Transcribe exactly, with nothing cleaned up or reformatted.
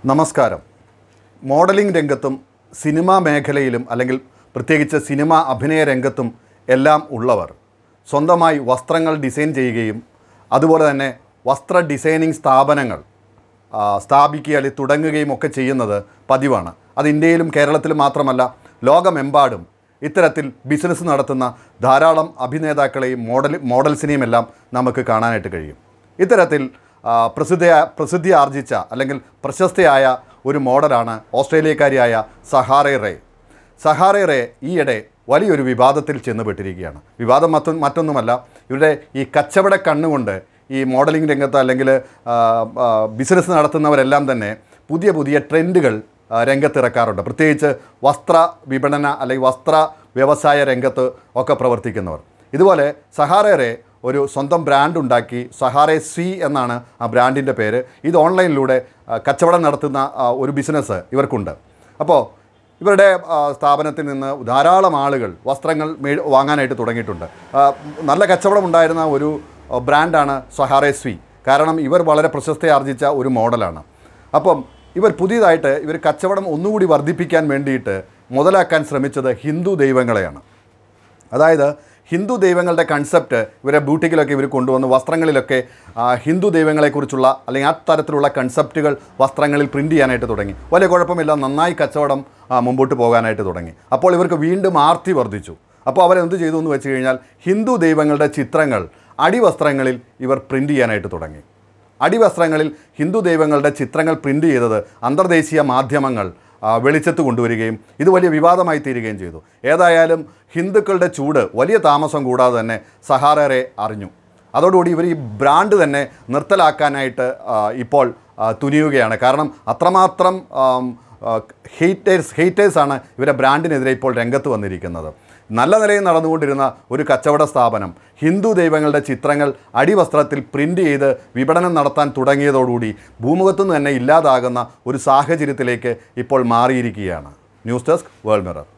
നമസ്കാരം. മോഡലിംഗ് രംഗത്തും സിനിമാ മേഖലയിലും അല്ലെങ്കിൽ പ്രത്യേകിച്ച് സിനിമാ അഭിനയ രംഗത്തും എല്ലാം ഉള്ളവർ സ്വന്തമായി വസ്ത്രങ്ങൾ ഡിസൈൻ ചെയ്യുകയും അതുപോലെ തന്നെ വസ്ത്ര ഡിസൈനിങ് സ്ഥാപനങ്ങൾ സ്ഥാപിക്കുക അല്ലെങ്കിൽ തുടങ്ങുകയും ഒക്കെ ചെയ്യുന്നത് പതിവാണ്. അത് ഇന്ത്യയിലും കേരളത്തിലും മാത്രമല്ല, ലോകമെമ്പാടും ഇത്തരത്തിൽ ബിസിനസ് നടത്തുന്ന ധാരാളം അഭിനേതാക്കളെയും മോഡൽ മോഡൽസിനെയും എല്ലാം നമുക്ക് കാണാനായിട്ട് കഴിയും. ഇത്തരത്തിൽ പ്രസിദ്ധ പ്രസിദ്ധി ആർജിച്ച അല്ലെങ്കിൽ പ്രശസ്തയായ ഒരു മോഡലാണ് ഓസ്ട്രേലിയക്കാരിയായ സഹാറ റേ. സഹാറ റേ ഈയിടെ വലിയൊരു വിവാദത്തിൽ ചെന്നുപെട്ടിരിക്കുകയാണ്. വിവാദം മറ്റൊ മറ്റൊന്നുമല്ല ഇവരുടെ ഈ കച്ചവട കണ്ണുകൊണ്ട് ഈ മോഡലിംഗ് രംഗത്ത് അല്ലെങ്കിൽ ബിസിനസ് നടത്തുന്നവരെല്ലാം തന്നെ പുതിയ പുതിയ ട്രെൻഡുകൾ രംഗത്തിറക്കാറുണ്ട്. പ്രത്യേകിച്ച് വസ്ത്ര വിപണന അല്ലെങ്കിൽ വസ്ത്ര വ്യവസായ രംഗത്ത് ഒക്കെ പ്രവർത്തിക്കുന്നവർ. ഇതുപോലെ സഹാറ റേ ഒരു സ്വന്തം ബ്രാൻഡ് ഉണ്ടാക്കി. സഹാറ സ്വീ എന്നാണ് ആ ബ്രാൻഡിൻ്റെ പേര്. ഇത് ഓൺലൈനിലൂടെ കച്ചവടം നടത്തുന്ന ഒരു ബിസിനസ് ഇവർക്കുണ്ട്. അപ്പോൾ ഇവരുടെ സ്ഥാപനത്തിൽ നിന്ന് ധാരാളം ആളുകൾ വസ്ത്രങ്ങൾ മേ വാങ്ങാനായിട്ട് തുടങ്ങിയിട്ടുണ്ട്. നല്ല കച്ചവടം ഉണ്ടായിരുന്ന ഒരു ബ്രാൻഡാണ് സഹാറ സ്വീ. കാരണം ഇവർ വളരെ പ്രശസ്തി ആർജിച്ച ഒരു മോഡലാണ്. അപ്പം ഇവർ പുതിയതായിട്ട് ഇവർ കച്ചവടം ഒന്നുകൂടി വർദ്ധിപ്പിക്കാൻ വേണ്ടിയിട്ട് മുതലാക്കാൻ ശ്രമിച്ചത് ഹിന്ദു ദൈവങ്ങളെയാണ്. അതായത് ഹിന്ദു ദൈവങ്ങളുടെ കൺസെപ്റ്റ് ഇവരെ ബ്യൂട്ടിക്കിലൊക്കെ ഇവർ കൊണ്ടുവന്ന് വസ്ത്രങ്ങളിലൊക്കെ ഹിന്ദു ദൈവങ്ങളെക്കുറിച്ചുള്ള അല്ലെങ്കിൽ ആ തരത്തിലുള്ള കൺസെപ്റ്റുകൾ വസ്ത്രങ്ങളിൽ പ്രിൻറ്റ് ചെയ്യാനായിട്ട് തുടങ്ങി. വലിയ കുഴപ്പമില്ല, നന്നായി കച്ചവടം മുമ്പോട്ട് പോകാനായിട്ട് തുടങ്ങി. അപ്പോൾ ഇവർക്ക് വീണ്ടും ആർത്തി വർദ്ധിച്ചു. അപ്പോൾ അവരെന്ത് ചെയ്തു എന്ന് വെച്ച് കഴിഞ്ഞാൽ ഹിന്ദു ദൈവങ്ങളുടെ ചിത്രങ്ങൾ അടിവസ്ത്രങ്ങളിൽ ഇവർ പ്രിൻറ്റ് ചെയ്യാനായിട്ട് തുടങ്ങി. അടിവസ്ത്രങ്ങളിൽ ഹിന്ദു ദൈവങ്ങളുടെ ചിത്രങ്ങൾ പ്രിൻറ്റ് ചെയ്തത് അന്തർദേശീയ മാധ്യമങ്ങൾ വെളിച്ചത്ത് കൊണ്ടുവരികയും ഇത് വലിയ വിവാദമായി തീരുകയും ചെയ്തു. ഏതായാലും ഹിന്ദുക്കളുടെ ചൂട് വലിയ താമസം കൂടാതെ തന്നെ സഹാറ റേ അറിഞ്ഞു. അതോടുകൂടി ഇവർ ഈ ബ്രാൻഡ് തന്നെ നിർത്തലാക്കാനായിട്ട് ഇപ്പോൾ തുനിയുകയാണ്. കാരണം അത്രമാത്രം ഹെയ്റ്റേഴ്സ് ഹെയ്റ്റേഴ്സാണ് ഇവരുടെ ബ്രാൻഡിനെതിരെ ഇപ്പോൾ രംഗത്ത് വന്നിരിക്കുന്നത്. നല്ല നിലയിൽ നടന്നുകൊണ്ടിരുന്ന ഒരു കച്ചവട സ്ഥാപനം ഹിന്ദു ദൈവങ്ങളുടെ ചിത്രങ്ങൾ അടിവസ്ത്രത്തിൽ പ്രിൻ്റ് ചെയ്ത് വിപണനം നടത്താൻ തുടങ്ങിയതോടുകൂടി ഭൂമുഖത്തുനിന്ന് തന്നെ ഇല്ലാതാകുന്ന ഒരു സാഹചര്യത്തിലേക്ക് ഇപ്പോൾ മാറിയിരിക്കുകയാണ്. News desk, World mirror.